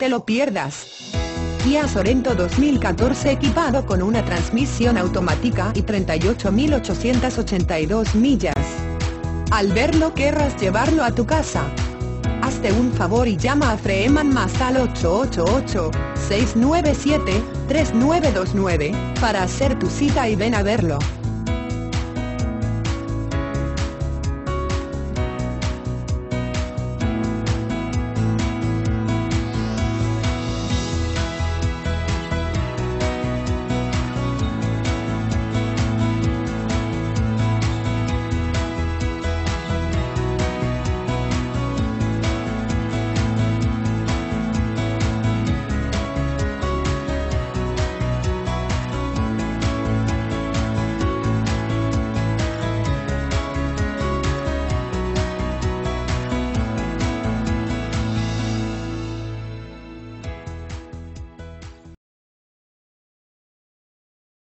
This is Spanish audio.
te lo pierdas. Kia Sorento 2014 equipado con una transmisión automática y 38.882 millas. Al verlo querrás llevarlo a tu casa. Hazte un favor y llama a Freeman más al 888-697-3929 para hacer tu cita y ven a verlo.